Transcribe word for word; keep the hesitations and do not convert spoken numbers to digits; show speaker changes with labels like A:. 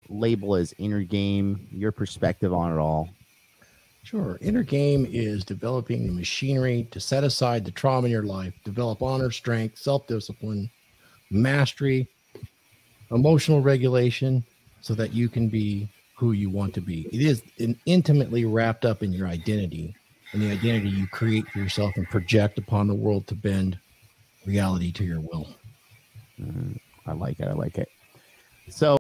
A: label as inner game, your perspective on it all.
B: Sure. Inner game is developing the machinery to set aside the trauma in your life, develop honor, strength, self-discipline, mastery, emotional regulation, so that you can be who you want to be. It is in, intimately wrapped up in your identity and the identity you create for yourself and project upon the world to bend reality to your will.
A: Mm, I like it. I like it. So